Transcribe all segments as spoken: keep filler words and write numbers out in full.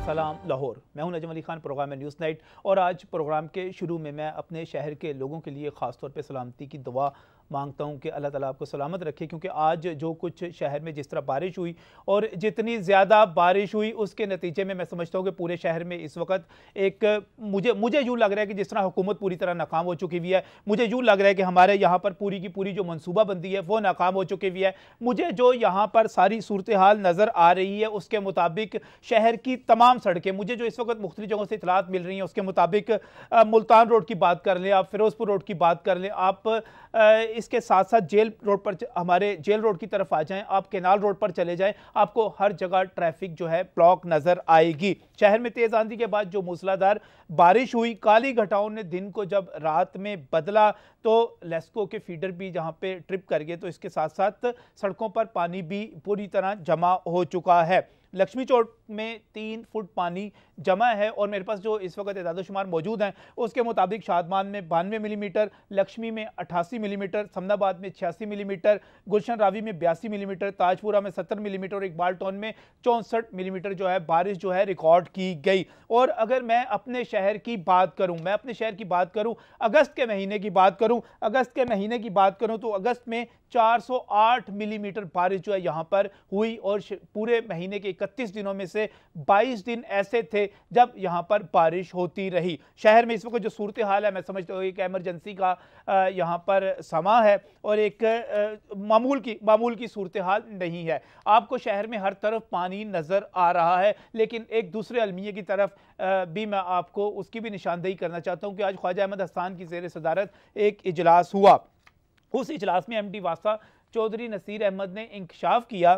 सलाम लाहौर। मैं हूं नजम अली खान, प्रोग्राम है न्यूज़ नाइट। और आज प्रोग्राम के शुरू में मैं अपने शहर के लोगों के लिए ख़ास तौर पे सलामती की दुआ मांगता हूं कि अल्लाह ताला आपको सलामत रखे, क्योंकि आज जो कुछ शहर में जिस तरह बारिश हुई और जितनी ज़्यादा बारिश हुई उसके नतीजे में मैं समझता हूं कि पूरे शहर में इस वक्त एक मुझे मुझे यूँ लग रहा है कि जिस तरह हुकूमत पूरी तरह नाकाम हो चुकी हुई है, मुझे यूँ लग रहा है कि हमारे यहाँ पर पूरी की पूरी जो मनसूबाबंदी है वो नाकाम हो चुकी हुई है। मुझे जो यहाँ पर सारी सूरत हाल नज़र आ रही है उसके मुताबिक शहर की तमाम सड़कें, मुझे जो इस वक्त मुख्तलिफ जगहों से इतलात मिल रही हैं उसके मुताबिक मुल्तान रोड की बात कर लें, आप फिरोजपुर रोड की बात कर लें, आप इसके साथ साथ जेल रोड पर, हमारे जेल रोड की तरफ आ जाएं, आप केनाल रोड पर चले जाएं, आपको हर जगह ट्रैफिक जो है ब्लॉक नजर आएगी। शहर में तेज आंधी के बाद जो मूसलाधार बारिश हुई, काली घटाओं ने दिन को जब रात में बदला तो लेस्को के फीडर भी जहां पे ट्रिप कर गए, तो इसके साथ साथ सड़कों पर पानी भी पूरी तरह जमा हो चुका है। लक्ष्मी चौक में तीन फुट पानी जमा है और मेरे पास जो इस वक्त इदाद-ओ-शुमार मौजूद हैं उसके मुताबिक शादमान में बानवे मिलीमीटर, लक्ष्मी में अट्ठासी मिलीमीटर, समदाबाद में छियासी मिलीमीटर, गुलशन रावी में बयासी मिलीमीटर, ताजपुरा में सत्तर मिलीमीटर और इकबाल टाउन में चौंसठ मिलीमीटर जो है बारिश जो है रिकॉर्ड की गई। और अगर मैं अपने शहर की बात करूं मैं अपने शहर की बात करूं अगस्त के महीने की बात करूं अगस्त के महीने की बात करूं तो अगस्त में चार सौ आठ मिलीमीटर बारिश जो है यहां पर हुई और पूरे महीने के इकतीस दिनों में से बाईस दिन ऐसे थे जब यहां पर बारिश होती रही। शहर में इस वक्त जो सूरत हाल है मैं समझता हूं एक इमरजेंसी का यहां पर समा है और एक मामूल की मामूल की सूरत हाल नहीं है। आपको शहर में हर तरफ पानी नजर आ रहा है, लेकिन एक दूसरे अलमिये की तरफ भी मैं आपको उसकी भी निशानदेही करना चाहता हूं कि आज ख्वाजा अहमद हसन की ज़ेर सदारत एक इजलास हुआ। उस इजलास में एम डी वासा चौधरी नसीर अहमद ने इंकशाफ किया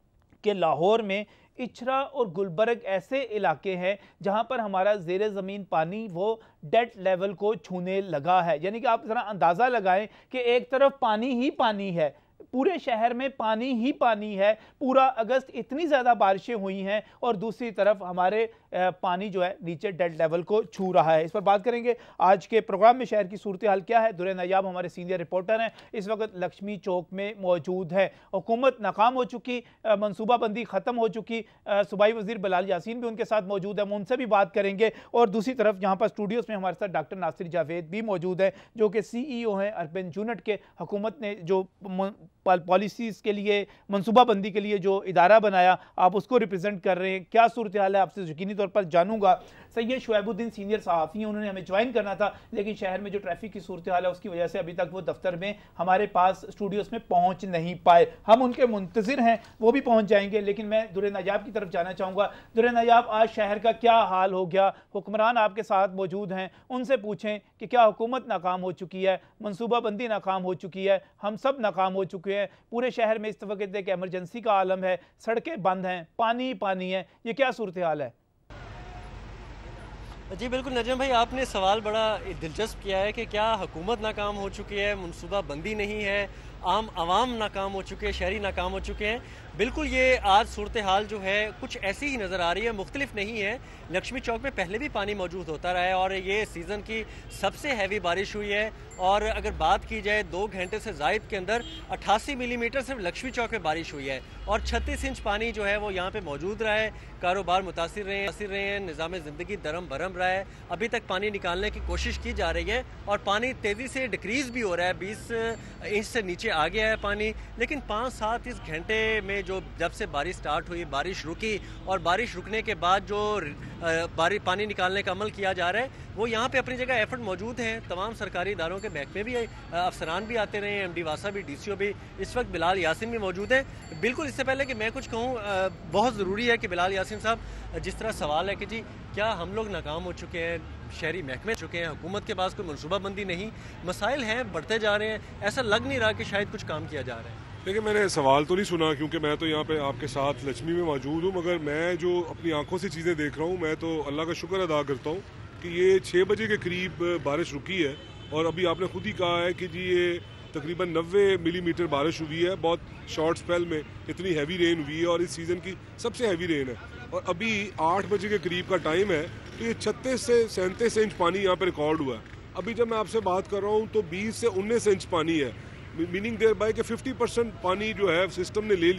कि लाहौर में इछरा और गुलबर्ग ऐसे इलाके हैं जहां पर हमारा ज़ेरे ज़मीन पानी वो डेड लेवल को छूने लगा है। यानी कि आप ज़रा अंदाज़ा लगाएं कि एक तरफ पानी ही पानी है, पूरे शहर में पानी ही पानी है, पूरा अगस्त इतनी ज़्यादा बारिशें हुई हैं और दूसरी तरफ हमारे पानी जो है नीचे डेड लेवल को छू रहा है। इस पर बात करेंगे आज के प्रोग्राम में। शहर की सूरत हाल क्या है, दुरे नयाब हमारे सीनियर रिपोर्टर हैं, इस वक्त लक्ष्मी चौक में मौजूद है। हुकूमत नाकाम हो चुकी, मनसूबाबंदी ख़त्म हो चुकी, सूबाई वज़ीर बिलाल यासीन भी उनके साथ मौजूद है, हम उनसे भी बात करेंगे। और दूसरी तरफ यहाँ पर स्टूडियोज़ में हमारे साथ डॉक्टर नासिर जावेद भी मौजूद है जो कि सी ई ओ हैं अर्बन यूनिट के। हुकूमत ने जो पॉलिसीज़ के लिए, मनसूबाबंदी के लिए जो इदारा बनाया, आप उसको रिप्रेजेंट कर रहे हैं, क्या सूरत हाल है आपसे यकीनी तौर पर जानूंगा। सैयद शुएबुद्दीन सीनियर सहाफ़ी हैं, उन्होंने हमें ज्वाइन करना था लेकिन शहर में जो ट्रैफिक की सूरत हाल है उसकी वजह से अभी तक वो दफ्तर में हमारे पास स्टूडियोज़ में पहुंच नहीं पाए। हम उनके मुंतज़िर हैं, वो भी पहुंच जाएंगे। लेकिन मैं दुरे नयाब की तरफ जाना चाहूँगा। दुरे नयाब, आज शहर का क्या हाल हो गया? हुक्मरान आपके साथ मौजूद हैं, उनसे पूछें कि क्या हुकूमत नाकाम हो चुकी है, मनसूबाबंदी नाकाम हो चुकी है, हम सब नाकाम हो चुके हैं, पूरे शहर में इस वक्त एक एमरजेंसी का आलम है, सड़कें बंद हैं, पानी पानी है, ये क्या सूरत हाल है? जी बिल्कुल नजम भाई, आपने सवाल बड़ा दिलचस्प किया है कि क्या हुकूमत नाकाम हो चुकी है, मनसूबाबंदी नहीं है, आम आवाम नाकाम हो चुके हैं, शहरी नाकाम हो चुके हैं। बिल्कुल ये आज सूरत हाल जो है कुछ ऐसी ही नज़र आ रही है, मुख्तलिफ नहीं है। लक्ष्मी चौक में पहले भी पानी मौजूद होता रहा है और ये सीज़न की सबसे हैवी बारिश हुई है। और अगर बात की जाए दो घंटे से ज़ायद के अंदर अट्ठासी मिलीमीटर सिर्फ लक्ष्मी चौक में बारिश हुई है और छत्तीस इंच पानी जो है वो यहाँ पे मौजूद रहा है। कारोबार मुतासिर रहे मुतासिर रहे हैं, निज़ाम ज़िंदगी दरम भरम रहा है। अभी तक पानी निकालने की कोशिश की जा रही है और पानी तेज़ी से डिक्रीज़ भी हो रहा है, बीस इंच से नीचे आ गया है पानी। लेकिन पाँच सात इस घंटे में जो जब से बारिश स्टार्ट हुई, बारिश रुकी और बारिश रुकने के बाद जो बारिश पानी निकालने का अमल किया जा रहा है वो यहाँ पे अपनी जगह एफर्ट मौजूद हैं। तमाम सरकारी इदारों के महकमे भी अफसरान भी आते रहे हैं, एम डी वासा भी, डी सी ओ भी, इस वक्त बिलाल यासीन भी मौजूद है। बिल्कुल इससे पहले कि मैं कुछ कहूँ, बहुत ज़रूरी है कि बिलाल यासीन साहब, जिस तरह सवाल है कि जी क्या हम लोग नाकाम हो चुके हैं, शहरी महकमे चुके हैं, हुकूमत के पास कोई मनसूबाबंदी नहीं, मसाइल हैं, बढ़ते जा रहे हैं, ऐसा लग नहीं रहा कि शायद कुछ काम किया जा रहा है। देखिए, मैंने सवाल तो नहीं सुना क्योंकि मैं तो यहाँ पे आपके साथ लक्ष्मी में मौजूद हूँ, मगर मैं जो अपनी आंखों से चीज़ें देख रहा हूँ, मैं तो अल्लाह का शुक्र अदा करता हूँ कि ये छः बजे के करीब बारिश रुकी है। और अभी आपने खुद ही कहा है कि जी ये तकरीबन नब्बे मिलीमीटर बारिश हुई है, बहुत शॉर्ट स्पेल में इतनी हैवी रेन हुई है और इस सीज़न की सबसे हैवी रेन है। और अभी आठ बजे के करीब का टाइम है तो ये छत्तीस से सैंतीस इंच पानी यहाँ पर रिकॉर्ड हुआ है। अभी जब मैं आपसे बात कर रहा हूँ तो बीस से उन्नीस इंच पानी है, मीनिंग देयर बाय कि फिफ्टी परसेंट पानी जो है सिस्टम ने ले लिया है।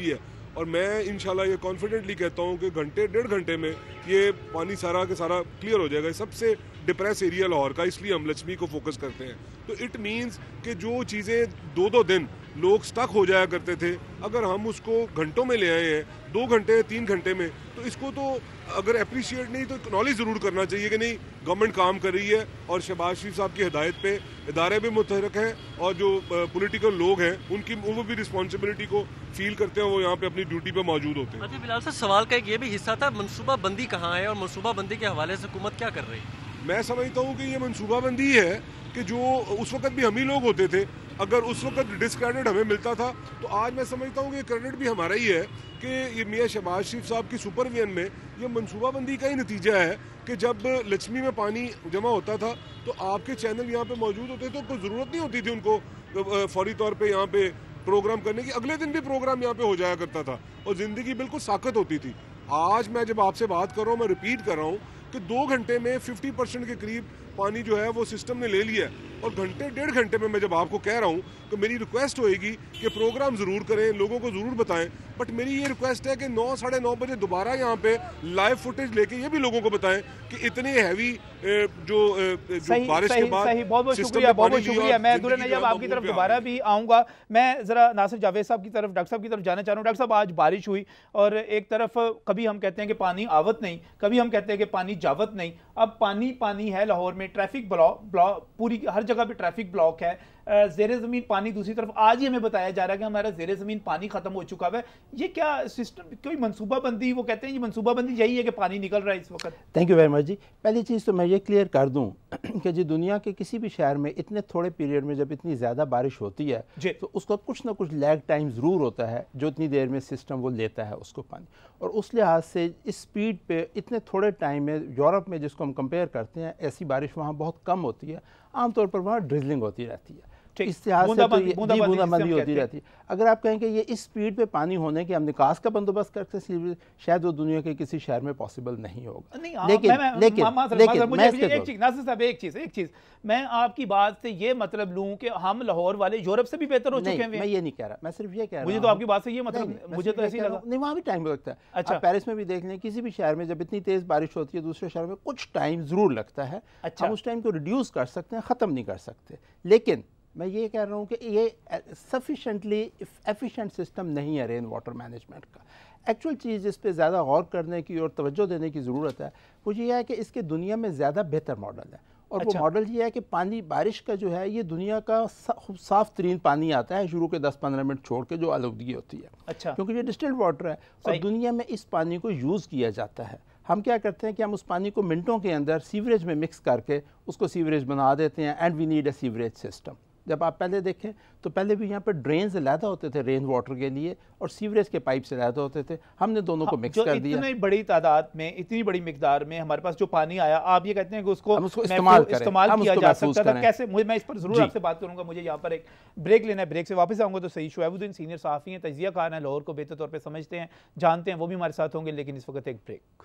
और मैं इंशाल्लाह ये कॉन्फिडेंटली कहता हूँ कि घंटे डेढ़ घंटे में ये पानी सारा के सारा क्लियर हो जाएगा। सबसे डिप्रेस एरिया लाहौर का, इसलिए हम लक्ष्मी को फोकस करते हैं। तो इट मीन्स कि जो चीज़ें दो दो दिन लोग स्टक हो जाया करते थे, अगर हम उसको घंटों में ले आए हैं, दो घंटे तीन घंटे में, तो इसको तो अगर अप्रिशिएट नहीं तो एक्नॉलेज ज़रूर करना चाहिए कि नहीं गवर्नमेंट काम कर रही है। और शहबाज शरीफ साहब की हिदायत पे इदारे भी मुतहरक हैं और जो पॉलिटिकल लोग हैं उनकी वो भी रिस्पॉन्सिबिलिटी को फील करते हैं, वो यहाँ पे अपनी ड्यूटी पे मौजूद होते हैं। अच्छा बिलाल सर, सवाल का एक ये भी हिस्सा था, मनसूबा बंदी कहाँ है और मनसूबा बंदी के हवाले से हुकूमत क्या कर रही है? मैं समझता हूँ कि ये मनसूबा बंदी है कि जो उस वक्त भी हम ही लोग होते थे, अगर उस वक्त डिस्क्रेडिट हमें मिलता था तो आज मैं समझता हूँ कि क्रेडिट भी हमारा ही है कि ये मियाँ शहबाज शरीफ साहब की सुपरविजन में ये मनसूबाबंदी का ही नतीजा है कि जब लक्ष्मी में पानी जमा होता था तो आपके चैनल यहाँ पे मौजूद होते तो कोई ज़रूरत नहीं होती थी उनको फौरी तौर पे यहाँ पे प्रोग्राम करने की, अगले दिन भी प्रोग्राम यहाँ पे हो जाया करता था और ज़िंदगी बिल्कुल साकत होती थी। आज मैं जब आपसे बात कर रहा हूँ, मैं रिपीट कर रहा हूँ कि दो घंटे में फिफ्टी परसेंट के करीब पानी जो है वो सिस्टम ने ले लिया है। और घंटे डेढ़ घंटे में मैं जब आपको कह रहा हूँ तो मेरी रिक्वेस्ट होएगी कि प्रोग्राम ज़रूर करें, लोगों को ज़रूर बताएं, बट मेरी ये रिक्वेस्ट है कि नौ साढ़े नौ बजे दोबारा यहाँ पे लाइव फुटेज लेके ये भी लोगों को बताएं कि इतने हैवी जो, जो सही, बारिश सही, के बाद सही, बहुत बहुत शुक्रिया, बहुत बहुत शुक्रिया। मैं दुल्हन नैयब आपकी तरफ दोबारा भी आऊँगा। मैं ज़रा नासिर जावेद साहब की तरफ, डॉक्टर साहब की तरफ जाना चाह रहा हूँ। डॉक्टर साहब, आज बारिश हुई और एक तरफ कभी हम कहते हैं कि पानी आवत नहीं, कभी हम कहते हैं कि पानी जावत नहीं। अब पानी पानी है लाहौर में, ट्रैफिक ब्लॉक ब्लॉक पूरी हर जगह पे ट्रैफिक ब्लॉक है, ज़ेरे ज़मीन पानी। दूसरी तरफ आज ही हमें बताया जा रहा है कि हमारा ज़ेरे ज़मीन पानी खत्म हो चुका है। ये क्या सिस्टम, कोई मनसूबाबंदी, वो कहते हैं ये मनसूबाबंदी यही है कि पानी निकल रहा है इस वक्त? थैंक यू वेरी मच जी। पहली चीज़ तो मैं ये क्लियर कर दूं कि जी दुनिया के किसी भी शहर में इतने थोड़े पीरियड में जब इतनी ज़्यादा बारिश होती है तो उसका कुछ ना कुछ लैग टाइम ज़रूर होता है जो इतनी देर में सिस्टम वो लेता है उसको पानी। और उस लिहाज से इस स्पीड पे इतने थोड़े टाइम में, यूरोप में जिसको हम कंपेयर करते हैं, ऐसी बारिश वहाँ बहुत कम होती है। आमतौर पर वहाँ ड्रिजलिंग होती रहती है, इस लिहाज से तो ये बूंदाबंदी होती रहती है। अगर आप कहें कि ये इस स्पीड पे पानी होने के हम निकास का बंदोबस्त करते हैं, शायद वो दुनिया के किसी शहर में पॉसिबल नहीं होगा। नहीं, लेकिन मैं, लेकिन लेकिन मुझे एक चीज नासिर साहब, एक चीज एक चीज मैं आपकी बात से ये मतलब लूं कि हम लाहौर वाले यूरोप से भी बेहतर हो चुके हैं। मैं ये नहीं कह रहा, मैं सिर्फ ये कह रहा हूं, मुझे तो आपकी बात से ये मतलब मुझे तो ऐसे ही लगा। नहीं, वहाँ भी टाइम लगता है। अच्छा, आप पेरिस में भी देख लें, किसी भी शहर में जब इतनी तेज बारिश होती है दूसरे शहर में कुछ टाइम जरूर लगता है। अच्छा, हम उस टाइम को रिड्यूस कर सकते हैं, ख़त्म नहीं कर सकते। लेकिन मैं ये कह रहा हूँ कि ये सफिशेंटली एफिशिएंट सिस्टम नहीं है रेन वाटर मैनेजमेंट का। एक्चुअल चीज़ इस पर ज़्यादा गौर करने की और तवज्जो देने की ज़रूरत है वो ये है कि इसके दुनिया में ज़्यादा बेहतर मॉडल है। और अच्छा, वो मॉडल ये है कि पानी बारिश का जो है ये दुनिया का साफ तरीन पानी आता है शुरू के दस पंद्रह मिनट छोड़ के, जो आलूदगी होती है। अच्छा, क्योंकि ये डिस्टिल्ड वाटर है और दुनिया में इस पानी को यूज़ किया जाता है। हम क्या करते हैं कि हम उस पानी को मिनटों के अंदर सीवरेज में मिक्स करके उसको सीवरेज बना देते हैं। And we need a sewerage system. जब आप पहले देखें तो पहले भी यहाँ पर ड्रेन्स अलहदा होते थे रेन वाटर के लिए और सीवरेज के पाइप से अलहदा होते थे। हमने दोनों को मिक्स कर दिया। इतनी बड़ी तादाद में, इतनी बड़ी मिकदार में हमारे पास जो पानी आया, आप ये कहते हैं कि उसको, उसको इस्तेमाल इस्तेमाल किया जा सकता था कैसे? मुझे, मैं इस पर जरूर आपसे बात करूंगा। मुझे यहाँ पर एक ब्रेक लेना है, ब्रेक से वापस आऊंगा तो सही। शुएबुद्दीन सीनियर सहाफ़ी हैं, तजिया कार हैं, लाहौर को बेहतर तौर पर समझते हैं, जानते हैं, वो भी हमारे साथ होंगे। लेकिन इस वक्त एक break.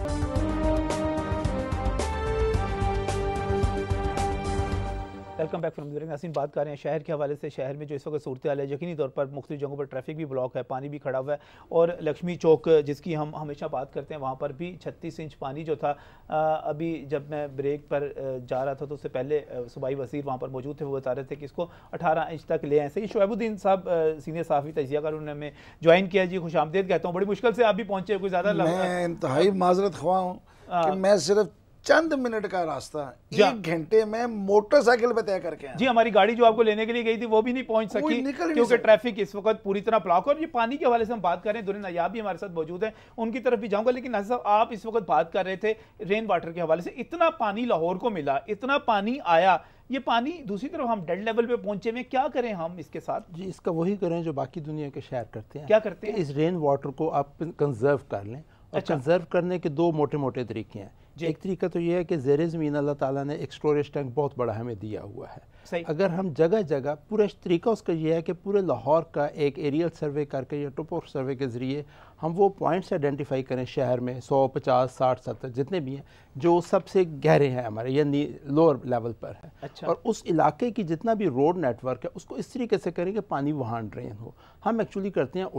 Welcome back from the nation. बात कर रहे हैं शहर के हवाले से। शहर में जो इस वक्त सूरत हाल है, यकीनी तौर पर मुख्तलिफ जगहों पर ट्रैफिक भी ब्लॉक है, पानी भी खड़ा हुआ है। और लक्ष्मी चौक जिसकी हम हमेशा बात करते हैं, वहाँ पर भी छत्तीस इंच पानी जो था। आ, अभी जब मैं ब्रेक पर जा रहा था तो उससे पहले सूबाई वज़ीर वहाँ पर मौजूद थे, वो बता रहे थे कि इसको अठारह इंच तक ले आए। सही, शुएबुद्दीन साहब सीनियर सहाफ़ी तजियाकार, उन्होंने हमें ज्वाइन किया जी। खुश आमदीद कहता हूँ, बड़ी मुश्किल से आप भी पहुँचे, कोई ज़्यादा मैं इंतहाई माजरत ख्वाह हूँ कि मैं सिर्फ चंद मिनट का रास्ता एक घंटे में मोटरसाइकिल पे तय करके आया। जी, हमारी गाड़ी जो आपको लेने के लिए गई थी वो भी नहीं पहुंच सकी क्योंकि ट्रैफिक इस वक्त पूरी तरह ब्लॉक। और ये पानी के हवाले से हम बात कर रहे हैं, दुल्हन नैयब भी हमारे साथ मौजूद है, उनकी तरफ भी जाऊंगा। लेकिन नासिर साहब, आप इस वक्त बात कर रहे थे रेन वाटर के हवाले से। इतना पानी लाहौर को मिला, इतना पानी आया, ये पानी दूसरी तरफ हम डेड लेवल पे पहुंचे में, क्या करें हम इसके साथ? जी, इसका वही करें जो बाकी दुनिया के शहर करते हैं। क्या करते हैं? इस रेन वाटर को आप कंजर्व कर लें। और अच्छा, कंजर्व करने के दो मोटे मोटे तरीके हैं। एक तरीका तो ये है कि ज़ेरे ज़मीन अल्लाह ताला ने एक स्टोरेज टैंक बहुत बड़ा हमें दिया हुआ है। सही। अगर हम जगह जगह पूरा तरीका उसका ये है कि पूरे लाहौर का एक एरियल सर्वे करके या टोपो सर्वे के ज़रिए हम वो पॉइंट्स आइडेंटिफाई करें शहर में, सौ पचास साठ सत्तर जितने भी हैं, जो सबसे गहरे हैं हमारे या लोअर लेवल पर है। अच्छा। और उस इलाके की जितना भी रोड नेटवर्क है उसको इस तरीके से करें कि पानी वहाँ ड्रेन हो। हम एक्चुअली करते हैं उलट,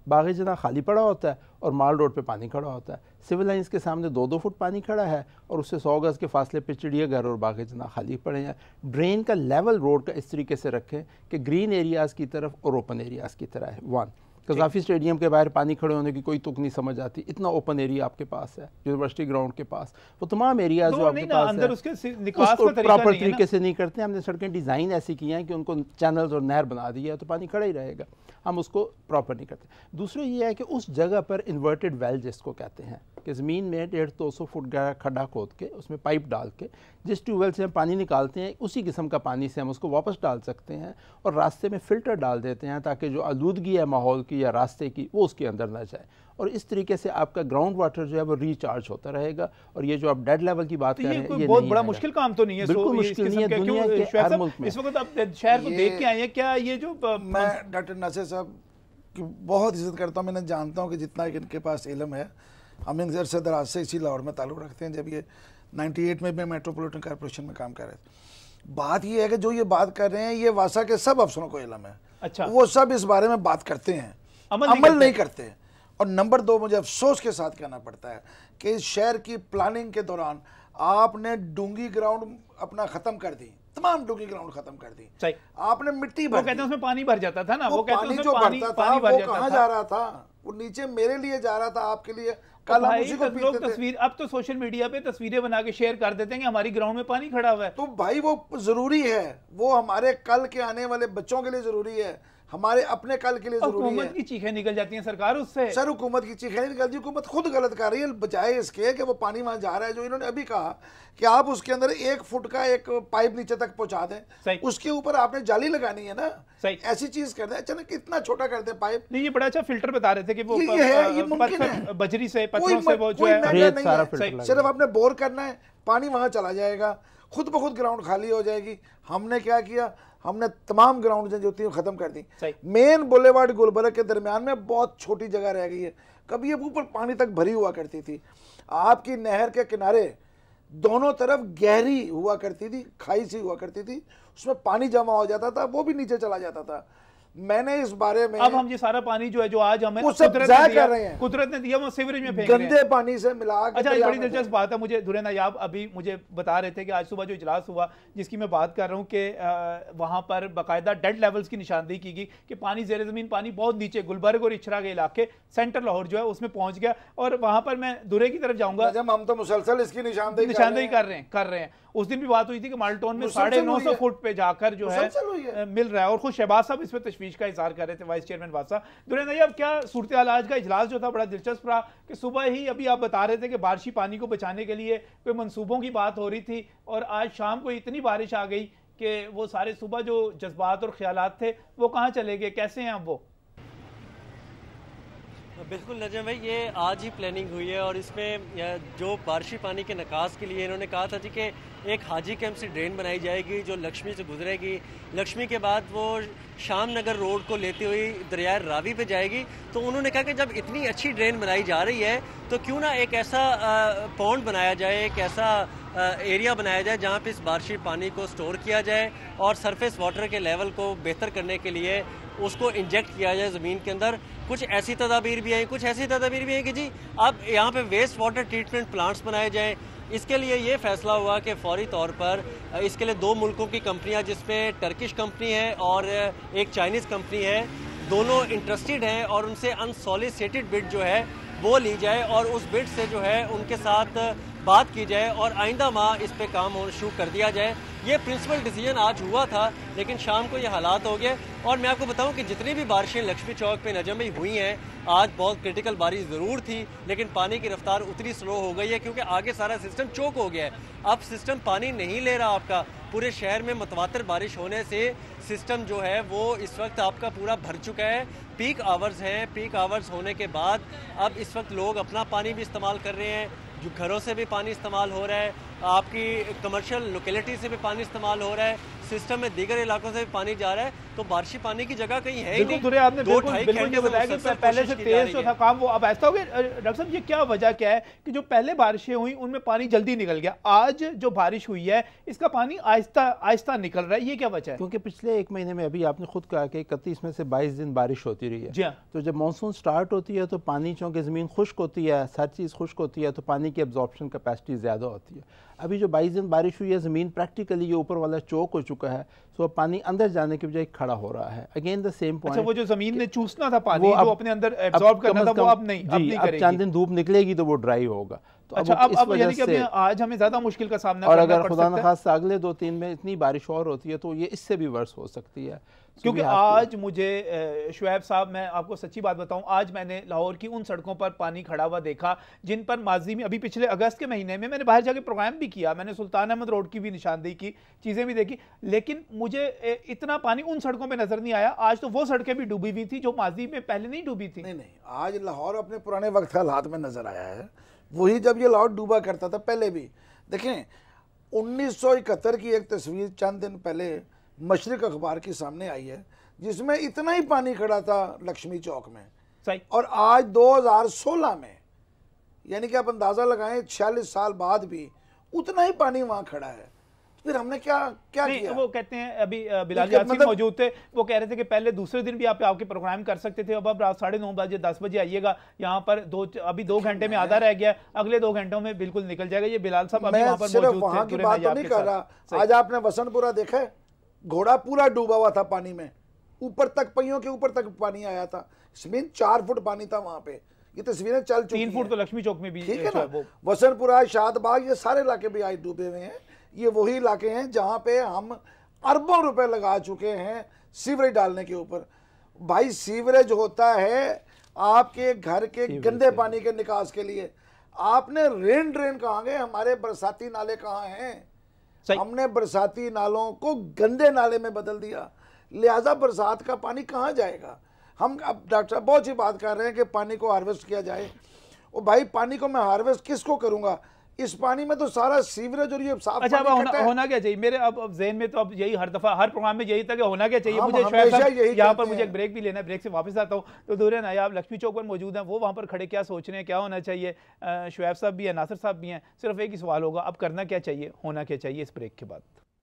बाग़ जना खाली पड़ा होता है और माल रोड पे पानी खड़ा होता है। सिविल लाइंस के सामने दो दो फुट पानी खड़ा है और उससे सौ गज़ के फासले पे चिड़ियाघर और बाग़ जना खाली पड़े हैं। ड्रेन का लेवल रोड का इस तरीके से रखें कि ग्रीन एरियाज़ की तरफ और ओपन एरियाज़ की तरह है। वन, कज़ाफ़ी स्टेडियम के बाहर पानी खड़े होने की कोई तुक नहीं समझ आती, इतना ओपन एरिया आपके पास है यूनिवर्सिटी ग्राउंड के पास, वो तमाम एरियाज जो आपके पास है उसको प्रॉपर तरीके से नहीं करते। हमने सड़कें डिज़ाइन ऐसी की हैं कि उनको चैनल्स और नहर बना दिया है तो पानी खड़ा ही रहेगा, हम उसको प्रॉपर नहीं करते। दूसरा ये है कि उस जगह पर इन्वर्टेड वेल जिसको कहते हैं कि ज़मीन में डेढ़ दो सौ फुट गहरा खड्डा खोद के उसमें पाइप डाल के जिस ट्यूबवेल से हम पानी निकालते हैं उसी किस्म का पानी से हम उसको वापस डाल सकते हैं और रास्ते में फ़िल्टर डाल देते हैं ताकि जो आलूदगी है माहौल की या रास्ते की वो उसके अंदर ना जाए, और इस तरीके से आपका ग्राउंड वाटर जो है वो रिचार्ज होता रहेगा। और ये जो आप डेड लेवल की बात कर रहे हैं ये बहुत बड़ा मुश्किल काम तो नहीं है, बिल्कुल मुश्किल नहीं है दुनिया के हर मुल्क में। इस वक्त आप शहर को देख के आए हैं, क्या ये जो मैं डॉक्टर नासिर साहब की बहुत इज्जत करता हूँ, मैंने जानता हूँ कि जितना इनके पास इल्म है, हम इन से दराज से इसी लाहौर में ताल्लुक़ रखते हैं। जब ये अट्ठानवे में मैं मेट्रोपॉलिटन कॉर्पोरेशन में काम कर रहे थे, बात ये है कि जो ये बात कर रहे हैं ये वासा के सब अफसरों को इल्म है। अच्छा, वो सब इस बारे में बात करते हैं, अमल, अमल नहीं करते, नहीं करते। और नंबर दो, मुझे अफसोस के साथ कहना पड़ता है कि इस शहर की प्लानिंग के दौरान आपने डूंगी ग्राउंड अपना ख़त्म कर दी, तमाम डूंगी ग्राउंड खत्म कर दी। सही, आपने मिट्टी भर, वो कहते हैं उसमें पानी भर जाता था ना, वो, वो कहते हैं जो भरता था वो कहाँ जा रहा था, वो नीचे मेरे लिए जा रहा था, आपके लिए। कल हम उसी को लोग तस्वीर, अब तो सोशल मीडिया पे तस्वीरें बना के शेयर कर देते हैं कि हमारी ग्राउंड में पानी खड़ा हुआ है। तो भाई वो जरूरी है, वो हमारे कल के आने वाले बच्चों के लिए जरूरी है, हमारे अपने कल के लिए जरूरी है। हुकूमत की चीखें निकल जाती हैं सरकार उससे। सर हुकूमत की चीखें नहीं निकलती, हुकूमत खुद गलत कर रही है, बजाय इसके कि वो पानी वहां जा रहा है। जो इन्होंने अभी कहा कि आप उसके अंदर एक फुट का एक पाइप नीचे तक पहुंचा दें, उसके ऊपर आपने जाली लगानी है ना, सही ऐसी चीज कर दें। अचानक इतना छोटा कर दें पाइप। नहीं, ये बड़ा अच्छा फिल्टर बता रहे थे कि वो ये है, ये मुमकिन है, बजरी से, पत्थरों से वो जो है, सिर्फ आपने बोर करना है, पानी वहां चला जाएगा, खुद ब खुद ग्राउंड खाली हो जाएगी। हमने क्या किया, हमने तमाम ग्राउंड जो थी खत्म कर दी। मेन बुलेवार्ड गुलबर्ग के दरमियान में बहुत छोटी जगह रह गई है, कभी ये ऊपर पानी तक भरी हुआ करती थी। आपकी नहर के किनारे दोनों तरफ गहरी हुआ करती थी, खाई सी हुआ करती थी, उसमें पानी जमा हो जाता था, वो भी नीचे चला जाता था। मैंने इस बारे में, अब हम ये सारा पानी जो है जो आज हमें कुदरत ने दिया, कर रहे हैं, कुदरत ने दिया, वो सीवरेज में फेंक रहे हैं, गंदे पानी से मिला। अच्छा, ये बड़ी दिलचस्प बात है। मुझे धुरे नायाब अभी मुझे बता रहे थे कि आज सुबह जो इजलास हुआ जिसकी मैं बात कर रहा हूँ कि वहाँ पर बाकायदा डेड लेवल्स की निशानदेही की गई कि पानी ज़ेरे ज़मीन पानी बहुत नीचे गुलबर्ग और इचरा के इलाके सेंटर लाहौर जो है उसमें पहुँच गया। और वहाँ पर मैं धुरे की तरफ जाऊँगा, हम तो मुसलसल इसकी निशानदेही निशानदेही कर रहे हैं कर रहे हैं उस दिन भी बात हुई थी कि माल्टोन में साढ़े नौ सौ फुट पे जाकर जो है मिल रहा है, और खुद शहबाज साहब इस पर तशवीश का इजहार कर रहे थे, वाइस चेयरमैन वासा। दुरेन भाई, अब क्या सूरत हाल, आज का इजलास जो था बड़ा दिलचस्प रहा कि सुबह ही अभी आप बता रहे थे कि बारिशी पानी को बचाने के लिए कोई मंसूबों की बात हो रही थी, और आज शाम को इतनी बारिश आ गई कि वो सारे सुबह जो जज्बात और ख्यालात थे वो कहाँ चले गए, कैसे हैं अब वो? बिल्कुल नजम भाई, ये आज ही प्लानिंग हुई है और इसमें जो बारिशी पानी के निकास के लिए इन्होंने कहा था जी कि एक हाजी कैंप से ड्रेन बनाई जाएगी जो लक्ष्मी से गुजरेगी, लक्ष्मी के बाद वो शाम नगर रोड को लेते हुए दरिया रावी पे जाएगी। तो उन्होंने कहा कि जब इतनी अच्छी ड्रेन बनाई जा रही है तो क्यों ना एक ऐसा पॉन्ड बनाया जाए, एक ऐसा एरिया बनाया जाए जहाँ पे इस बारिशी पानी को स्टोर किया जाए और सरफेस वाटर के लेवल को बेहतर करने के लिए उसको इंजेक्ट किया जाए ज़मीन के अंदर। कुछ ऐसी तदाबीर भी आई, कुछ ऐसी तदाबीर भी है कि जी अब यहाँ पे वेस्ट वाटर ट्रीटमेंट प्लांट्स बनाए जाएँ। इसके लिए ये फैसला हुआ कि फौरी तौर पर इसके लिए दो मुल्कों की कंपनियां, जिसमें टर्किश कंपनी है और एक चाइनीज़ कंपनी है, दोनों इंटरेस्टेड हैं और उनसे अनसॉलिसिटेड बिड जो है वो ली जाए और उस बिड से जो है उनके साथ बात की जाए और आइंदा माह इस पे काम शुरू कर दिया जाए। ये प्रिंसिपल डिसीजन आज हुआ था, लेकिन शाम को ये हालात हो गए। और मैं आपको बताऊं कि जितनी भी बारिशें लक्ष्मी चौक पे नजम में हुई हैं, आज बहुत क्रिटिकल बारिश ज़रूर थी, लेकिन पानी की रफ्तार उतनी स्लो हो गई है क्योंकि आगे सारा सिस्टम चोक हो गया है। अब सिस्टम पानी नहीं ले रहा आपका, पूरे शहर में मुतवातिर बारिश होने से सिस्टम जो है वो इस वक्त आपका पूरा भर चुका है। पीक आवर्स हैं, पीक आवर्स होने के बाद अब इस वक्त लोग अपना पानी भी इस्तेमाल कर रहे हैं, जो घरों से भी पानी इस्तेमाल हो रहा है, आपकी कमर्शियल लोकेलिटी से भी पानी इस्तेमाल हो रहा है, सिस्टम में दीगर इलाकों से भी पानी जा रहा है। तो बारिशी पानी की जगह कहीं है ही बिल्कुल नहीं। दुरे आपने दो बिल्कुल ढाई बिल्कुल घंटे ये से बताया कि मुसलसल पहले से कोशिश की जा तेज तो रही था है। काम, वो अब ऐसा हो गया। डॉक्टर साहब ये क्या वजह क्या है कि जो पहले बारिशें हुई उनमें पानी जल्दी निकल गया, आज जो बारिश हुई है इसका पानी आहिस्ता आहिस्ता निकल रहा है, ये क्या वजह है? क्योंकि पिछले एक महीने में अभी आपने खुद कहा कि इकतीस में से बाईस दिन बारिश होती रही है। जी हाँ। तो जब मानसून स्टार्ट होती है तो पानी चूँकि ज़मीन खुश्क होती है, हर चीज़ खुश्क होती है, तो पानी की एब्जॉर्प्शन कैपेसिटी ज़्यादा होती है। अभी जो बाईस दिन बारिश हुई है, ज़मीन प्रैक्टिकली ये ऊपर वाला चौक हो चुका है, सो अब पानी अंदर जाने के बजाय खड़ा हो रहा है। Again the same point. अच्छा, वो जो जमीन ने चूसना था पानी, वो जो अपने अंदर एब्जॉर्ब करना था, वो अब नहीं, अब नहीं करेगी। चंद दिन धूप निकलेगी तो वो ड्राई होगा। तो अच्छा, अब, अब, अब यानी कि अभी आज हमें ज्यादा मुश्किल का सामना और करना अगर पड़ खुदा सकता न खास्ता अगले दो तीन में इतनी बारिश और होती है तो ये इससे भी वर्स हो सकती है। क्योंकि आज मुझे शुएब साहब, मैं आपको सच्ची बात बताऊं, आज मैंने लाहौर की उन सड़कों पर पानी खड़ा हुआ देखा जिन पर माजी में अभी पिछले अगस्त के महीने में मैंने बाहर जाके प्रोग्राम भी किया, मैंने सुल्तान अहमद रोड की भी निशानदेही की, चीज़ें भी देखी, लेकिन मुझे इतना पानी उन सड़कों में नजर नहीं आया। आज तो वो सड़कें भी डूबी हुई थी जो माजी में पहले नहीं डूबी थी। नहीं नहीं, आज लाहौर अपने पुराने वक्त हालात में नजर आया है, वही जब ये लाहौर डूबा करता था पहले भी। देखें, उन्नीस सौ इकहत्तर की एक तस्वीर चंद दिन पहले मशरिक अखबार के सामने आई है जिसमें इतना ही पानी खड़ा था लक्ष्मी चौक में। सही। और आज दो हज़ार सोलह में, यानी कि आप अंदाज़ा लगाएं छियालीस साल बाद भी उतना ही पानी वहाँ खड़ा है। फिर हमने क्या क्या नहीं, किया? वो कहते हैं, अभी बिलाल यासीन मतलब, मौजूद थे, वो कह रहे थे कि पहले दूसरे दिन भी आप आपके प्रोग्राम कर सकते थे, अब अब रात साढ़े नौ बजे दस बजे आइएगा यहाँ पर, दो अभी दो घंटे में आधा रह गया, अगले दो घंटों में बिल्कुल निकल जाएगा। ये बिलाल साहब अभी वहाँ पर मौजूद थे। वहाँ की बात तो नहीं कर रहा। आज आपने वसंतपुरा देखा है, घोड़ा पूरा डूबा हुआ था पानी में, ऊपर तक, पहियों के ऊपर तक पानी आया था। इसमें चार फुट पानी था वहां पे, ये तस्वीरें चल चुकी हैं। तीन फुट तो लक्ष्मी चौक में भी, ठीक है ना। वसंतपुरा, शादबाग, ये सारे इलाके भी आज डूबे हुए हैं। ये वही इलाके हैं जहां पे हम अरबों रुपए लगा चुके हैं सीवरेज डालने के ऊपर। भाई सीवरेज होता है आपके घर के गंदे पानी के निकास के लिए। आपने रेन ड्रेन कहाँ गए? हमारे बरसाती नाले कहाँ हैं? हमने बरसाती नालों को गंदे नाले में बदल दिया, लिहाजा बरसात का पानी कहाँ जाएगा? हम अब डॉक्टर साहब बहुत सी बात कर रहे हैं कि पानी को हार्वेस्ट किया जाए। और भाई पानी को मैं हार्वेस्ट किसको करूंगा? इस पानी में तो सारा सीवरेज और ये साफ अच्छा, पानी होना, होना क्या चाहिए मेरे अब अब ज़हन में, तो अब यही हर दफा हर प्रोग्राम में यही था कि होना क्या चाहिए। मुझे यहाँ पर मुझे एक ब्रेक भी लेना है, ब्रेक से वापस आता हूँ। तो दूर नायाब लक्ष्मी चौक पर मौजूद हैं, वो वहाँ पर खड़े क्या सोच रहे हैं, क्या होना चाहिए? शुएब साहब भी हैं, नासिर साहब भी हैं। सिर्फ एक ही सवाल होगा, अब करना क्या चाहिए, होना क्या चाहिए इस ब्रेक के बाद।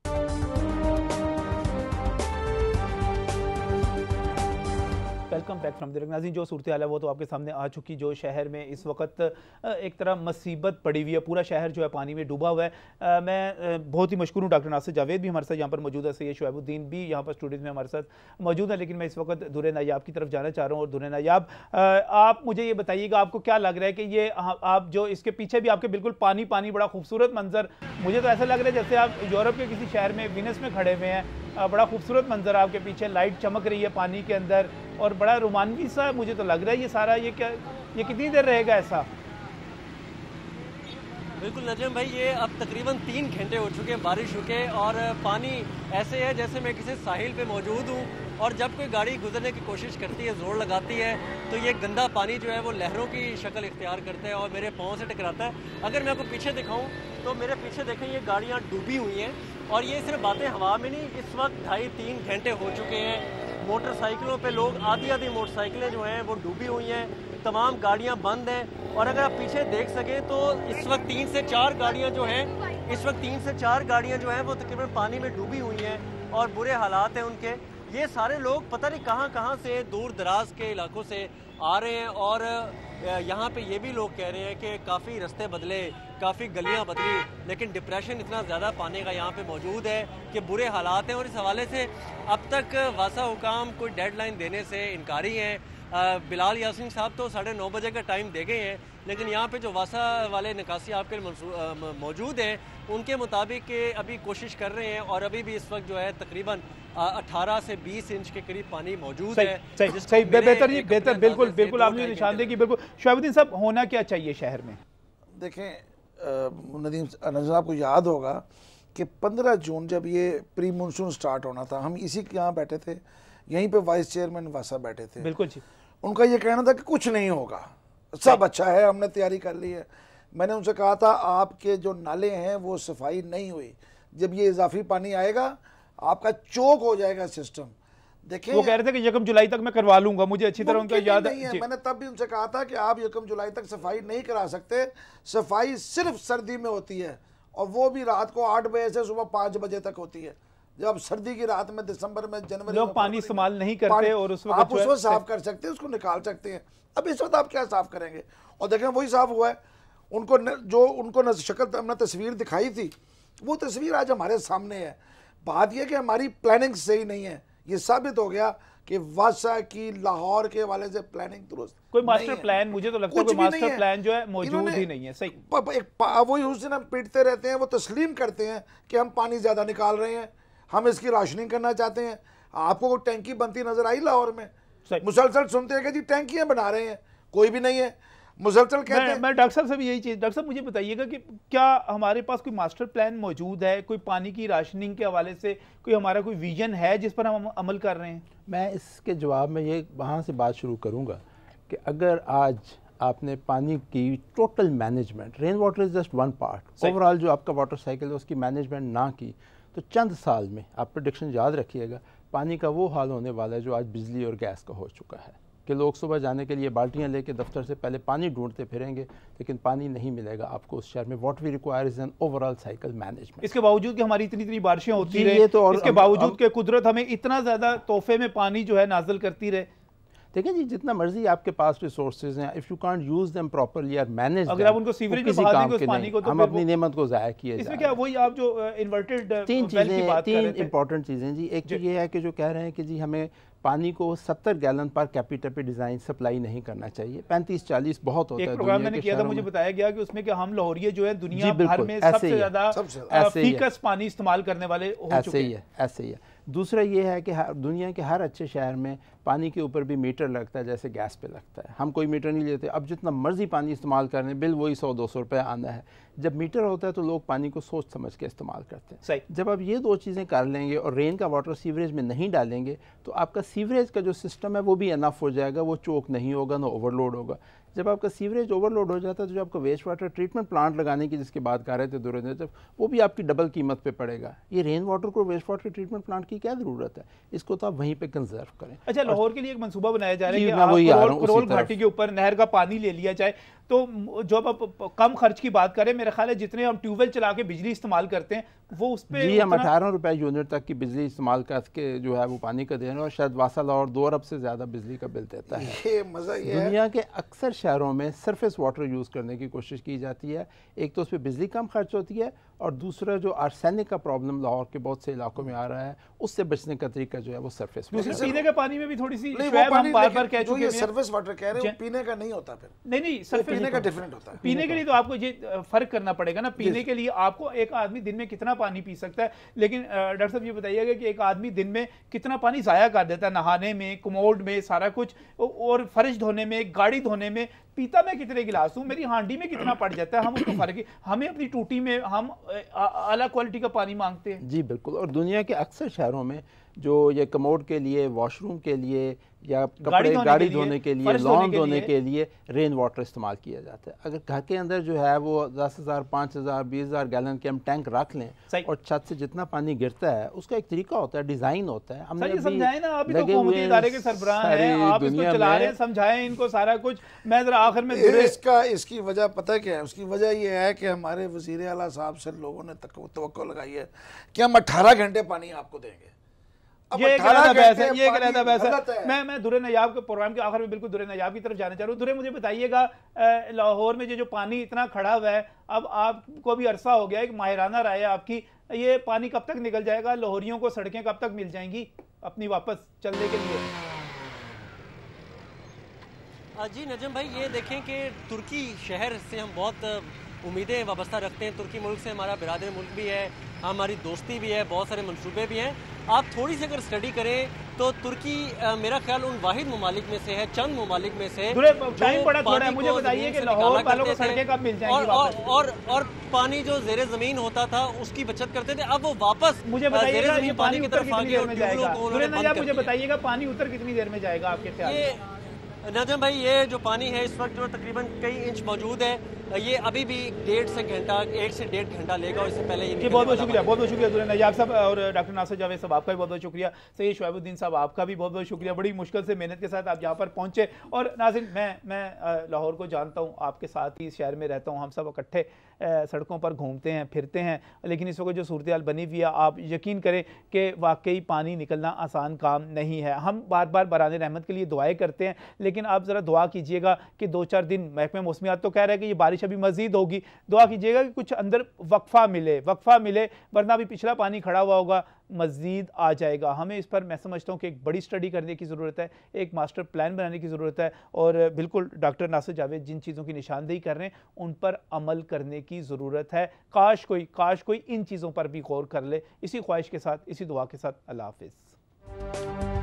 वेलकम बैक फ्रॉम द नाज़रीन, जो सूरत हाल है वो तो आपके सामने आ चुकी। जो शहर में इस वक्त एक तरह मुसीबत पड़ी हुई है, पूरा शहर जो है पानी में डूबा हुआ है। आ, मैं बहुत ही मशकूर हूँ, डॉक्टर नासिर जावेद भी हमारे साथ यहाँ पर मौजूद है, सैयद शुएबुद्दीन भी यहाँ पर स्टूडियो में हमारे साथ मौजूद है। लेकिन मैं इस वक्त दुरे नायाब की तरफ जाना चाह रहा हूँ। और दुरे नायाब, आप मुझे ये बताइएगा, आपको क्या लग रहा है कि ये आप जो इसके पीछे भी आपके बिल्कुल पानी पानी बड़ा खूबसूरत मंजर, मुझे तो ऐसा लग रहा है जैसे आप यूरोप के किसी शहर में वीनस में खड़े हुए हैं। बड़ा खूबसूरत मंजर, आपके पीछे लाइट चमक रही है पानी के अंदर और बड़ा रोमांचक सा मुझे तो लग रहा है ये सारा। ये क्या, ये कितनी देर रहेगा ऐसा? बिल्कुल नजम भाई, ये अब तकरीबन तीन घंटे हो चुके हैं बारिश रुके, और पानी ऐसे है जैसे मैं किसी साहिल पे मौजूद हूँ, और जब कोई गाड़ी गुजरने की कोशिश करती है, जोर लगाती है, तो ये गंदा पानी जो है वो लहरों की शक्ल इख्तियार करता है और मेरे पाँव से टकराता है। अगर मैं आपको पीछे दिखाऊँ तो मेरे पीछे देखें, ये गाड़ियाँ डूबी हुई हैं, और ये सिर्फ बातें हवा में नहीं, इस वक्त ढाई तीन घंटे हो चुके हैं। मोटरसाइकिलों पे लोग, आधी आधी मोटरसाइकिलें जो हैं वो डूबी हुई हैं, तमाम गाड़ियां बंद हैं। और अगर आप पीछे देख सकें तो इस वक्त तीन से चार गाड़ियां जो हैं इस वक्त तीन से चार गाड़ियां जो हैं वो तकरीबन पानी में डूबी हुई हैं और बुरे हालात हैं उनके। ये सारे लोग पता नहीं कहाँ कहाँ से, दूर दराज के इलाकों से आ रहे हैं, और यहाँ पे ये भी लोग कह रहे हैं कि काफ़ी रास्ते बदले, काफ़ी गलियाँ बदली, लेकिन डिप्रेशन इतना ज़्यादा पानी का यहाँ पे मौजूद है कि बुरे हालात हैं। और इस हवाले से अब तक वासा हुकाम कोई डेडलाइन देने से इनकारी हैं। बिलाल यासीन साहब तो साढ़े नौ बजे का टाइम दे गए हैं, लेकिन यहाँ पे जो वासा वाले निकासी आपके मौजूद हैं उनके मुताबिक अभी कोशिश कर रहे हैं, और अभी भी इस वक्त जो है तकरीबन अठारह से बीस इंच के करीब पानी मौजूद है। सही सही, बेहतर जी, बेहतर, बिल्कुल बिल्कुल आपने निशानदेही की। बिल्कुल शुएबुद्दीन साहब, होना क्या चाहिए शहर में? देखें नदीम साहब को याद होगा कि पंद्रह जून जब ये प्री मानसून स्टार्ट होना था, हम इसी के यहाँ बैठे थे, यहीं पे वाइस चेयरमैन वासा बैठे थे। बिल्कुल जी। उनका ये कहना था कि कुछ नहीं होगा, सब अच्छा है, हमने तैयारी कर ली है। मैंने उनसे कहा था आपके जो नाले हैं वो सफाई नहीं हुई, जब ये इजाफी पानी आएगा आपका चोक हो जाएगा सिस्टम। देखिए वो कह रहे थे कि यकम जुलाई तक मैं करवा लूंगा, मुझे अच्छी तरह उनका याद है। मैंने तब भी उनसे कहा था कि आप यकम जुलाई तक सफाई नहीं करा सकते, सफाई सिर्फ सर्दी में होती है और वो भी रात को आठ बजे से सुबह पाँच बजे तक होती है। जब सर्दी की रात में दिसंबर में जनवरी लोग पानी इस्तेमाल नहीं करते और उस वक्त आप उस वक्त साफ कर सकते हैं, उसको निकाल सकते हैं। अब इस वक्त आप क्या साफ करेंगे? और देखें वही साफ हुआ है। उनको न, जो उनको न शक्ल हमने तस्वीर दिखाई थी वो तस्वीर आज हमारे सामने है। बात यह कि हमारी प्लानिंग सही नहीं है। ये साबित हो गया कि वासा की लाहौर के हवाले से प्लानिंग दुरुस्त कोई मास्टर प्लान, मुझे तो लगता है कोई मास्टर प्लान जो है मौजूद ही नहीं है। सही एक वही उस दिन हम पीटते रहते हैं, वो तस्लीम करते हैं कि हम पानी ज्यादा निकाल रहे हैं, हम इसकी राशनिंग करना चाहते हैं। आपको कोई टैंकी बनती नजर आई लाहौर में? मुसलसल सुनते हैं कि जी टैंकियां बना रहे हैं, कोई भी नहीं है। मुसलसल कहते हैं। मैं डॉक्टर साहब से भी यही चीज, डॉक्टर साहब मुझे बताइएगा कि क्या हमारे पास कोई मास्टर प्लान मौजूद है, कोई पानी की राशनिंग के हवाले से कोई हमारा कोई विजन है जिस पर हम अमल कर रहे हैं? मैं इसके जवाब में ये वहाँ से बात शुरू करूँगा कि अगर आज आपने पानी की total management, rain water is just one part, overall जो आपका वाटर साइकिल है उसकी मैनेजमेंट ना की तो चंद साल में आप प्रेडिक्शन याद रखिएगा, पानी का वो हाल होने वाला है जो आज बिजली और गैस का हो चुका है कि लोग सुबह जाने के लिए बाल्टियां लेके दफ्तर से पहले पानी ढूंढते फिरेंगे, लेकिन पानी नहीं मिलेगा आपको उस शहर में। What we require is an overall cycle management. इसके बावजूद कि हमारी इतनी इतनी बारिशें होती रहे, तो और इसके बावजूद कि कुदरत हमें इतना ज्यादा तोहफे में पानी जो है नाजिल करती रहे। देखिए जी, जितना मर्जी आपके पास रिसोर्सेज हैं, if you can't use them properly और मैनेज, अगर आप उनको सीवरेज में बहा देंगे उस पानी को, तो हम अपनी नेमत को ज़ाया किए। इसमें क्या वही आप जो इन्वर्टेड तीन चीजें, तीन इंपॉर्टेंट चीजें जी। एक तो ये है कि जो कह रहे हैं कि जी हमें पानी को सत्तर गैलन पर कैपिटल पे डिजाइन सप्लाई नहीं करना चाहिए, पैंतीस चालीस बहुत होता है। एक प्रोग्राम मैंने किया था, मुझे बताया गया कि उसमें कि हम लाहौरिये जो है दुनिया भर में सबसे ज्यादा फीकस पानी इस्तेमाल करने वाले हो चुके हैं। ऐसे ही है, ऐसे ही है। दूसरा ये है कि दुनिया के हर अच्छे शहर में पानी के ऊपर भी मीटर लगता है जैसे गैस पे लगता है। हम कोई मीटर नहीं लेते, अब जितना मर्जी पानी इस्तेमाल कर रहे हैं बिल वही सौ दो सौ रुपये आना है। जब मीटर होता है तो लोग पानी को सोच समझ के इस्तेमाल करते हैं। सही। जब आप ये दो चीज़ें कर लेंगे और रेन का वाटर सीवरेज में नहीं डालेंगे तो आपका सीवरेज का जो सिस्टम है वो भी इनफ हो जाएगा, वो चोक नहीं होगा, ना ओवरलोड होगा। जब आपका सीवरेज ओवरलोड हो जाता है तो जो आपका वेस्ट वाटर ट्रीटमेंट प्लांट लगाने की जिसकी बात कर रहे थे दुर्योधन, जब वो भी आपकी डबल कीमत पे पड़ेगा। ये रेन वाटर को वेस्ट वाटर ट्रीटमेंट प्लांट की क्या ज़रूरत है? इसको तो आप वहीं पे कंजर्व करें। अच्छा, लाहौर के लिए एक मंसूबा बनाया जा रहा है कि आप करोल घाटी के ऊपर नहर का पानी ले लिया जाए, तो जो आप कम खर्च की बात करें, मेरा ख्याल है जितने हम ट्यूबवेल चला के बिजली इस्तेमाल करते हैं वो उस पे जी हम अठारह रुपए यूनिट तक की बिजली इस्तेमाल करके जो है वो पानी का देना, और शायद वासा लाहौर दो अरब से ज्यादा बिजली का बिल देता है। ये मजा ये दुनिया के अक्सर शहरों में सरफेस वाटर यूज करने की कोशिश की जाती है। एक तो उस पर बिजली कम खर्च होती है, और दूसरा जो आर्सेनिक का प्रॉब्लम लाहौर के बहुत से इलाकों में आ रहा है उससे बचने का तरीका जो है वो सरफेस वाटर। पीने के पानी में भी थोड़ी सी हम बार बार कह चुके हैं, सरफेस वाटर कह रहे हैं, पीने का नहीं होता। फिर नहीं नहीं सरफेस पीने का डिफरेंट होता है। पीने के लिए तो आपको ये फर्क करना पड़ेगा ना। पीने के लिए आपको एक आदमी दिन में कितना पानी पी सकता है, लेकिन डॉक्टर साहब ये बताइएगा कि एक आदमी दिन में कितना पानी जाया कर देता है, नहाने में, कमोड में, सारा कुछ, और फर्श धोने में, गाड़ी धोने में। पीता मैं कितने गिलास हूँ, मेरी हांडी में कितना पड़ जाता है, हम उसको फर्क, हमें अपनी टूटी में हम आला क्वालिटी का पानी मांगते हैं। जी बिल्कुल। और दुनिया के अक्सर शहरों में जो ये कमोड के लिए, वॉशरूम के लिए, या कपड़े गाड़ी धोने के लिए, लॉन धोने के लिए रेन वाटर इस्तेमाल किया जाता है। अगर घर के अंदर जो है वो दस हज़ार पाँच हज़ार बीस हज़ार गैलन के हम टैंक रख लें और छत से जितना पानी गिरता है उसका एक तरीका होता है, डिजाइन होता है। हमने समझाए ना, आप तो हुकूमती इदारे के सरबराह हैं, आप इसको चला रहे हैं, समझाएं इनको सारा कुछ। मैं जरा आखिर में इसका इसकी वजह पता क्या है? उसकी वजह ये है कि हमारे वजीर आला साहब से लोगों ने तवक्को लगाई है कि हम अठारह घंटे पानी आपको देंगे। ये एक अलग बहस है, ये एक अलग बहस है। मैं मैं दुरे नयाब के प्रोग्राम के आखिर में बिल्कुल दुरे नयाब की तरफ जाना चाह रहा हूँ। दुरे, मुझे बताइएगा लाहौर में जो जो पानी इतना खड़ा हुआ है, अब आपको भी अरसा हो गया, एक माहिराना राय है आपकी, ये पानी कब तक निकल जाएगा? लाहौरियों को सड़कें कब तक मिल जाएंगी अपनी वापस चलने के लिए? जी नजम भाई, ये देखें कि तुर्की शहर से हम बहुत उम्मीदें वाबस्ता रखते हैं। तुर्की मुल्क से हमारा बिरादर मुल्क भी है, हमारी दोस्ती भी है, बहुत सारे मंसूबे भी हैं। आप थोड़ी सी अगर स्टडी करें तो तुर्की आ, मेरा ख्याल उन वाहिद ममालिक में से है, चंद ममालिक में से टाइम बड़ा थोड़ा है। मुझे बताइए कि लाहौर वालों को सड़कें कब मिल जाएंगी? और, और, और, और पानी जो जेरे जमीन होता था उसकी बचत करते थे, अब वो वापस मुझे बताइएगा ये पानी उतर कितनी देर में जाएगा? मुझे बताइएगा पानी उतर कितनी देर में जाएगा आपके ख्याल में? नजम भाई, ये जो पानी है इस वक्त जो तकरीबन कई इंच मौजूद है, ये अभी भी डेढ़ से घंटा एक से डेढ़ घंटा लेगा और इससे पहले ये बहुत बहुत शुक्रिया बहुत बहुत शुक्रिया नयाब साहब और डॉक्टर नासिर जावेद साहब आपका भी बहुत बहुत शुक्रिया। सैयद शुएबुद्दीन साहब आपका भी बहुत बहुत शुक्रिया, बड़ी मुश्किल से मेहनत के साथ आप यहाँ पर पहुँचे। और नाज़रीन मैं मैं लाहौर को जानता हूँ, आपके साथ ही इस शहर में रहता हूँ, हम सब इकट्ठे सड़कों पर घूमते हैं फिरते हैं, लेकिन इस वक्त जो सूरत हाल बनी हुई है आप यकीन करें कि वाकई पानी निकलना आसान काम नहीं है। हम बार बार बराने रहमत के लिए दुआएं करते हैं, लेकिन आप ज़रा दुआ कीजिएगा कि दो चार दिन, महकमा मौसमियात तो कह रहा है कि ये बारिश अभी मज़ीद होगी, दुआ कीजिएगा कि कुछ अंदर वक्फा मिले वक्फा मिले वरना भी पिछला पानी खड़ा हुआ होगा, मज़ीद आ जाएगा। हमें इस पर मैं समझता हूँ कि एक बड़ी स्टडी करने की ज़रूरत है, एक मास्टर प्लान बनाने की ज़रूरत है और बिल्कुल डॉक्टर नासिर जावेद जिन चीज़ों की निशानदेही कर रहे हैं उन पर अमल करने की ज़रूरत है। काश कोई काश कोई इन चीज़ों पर भी गौर कर ले। इसी ख्वाहिश के साथ, इसी दुआ के साथ, अल्लाह हाफ़िज़।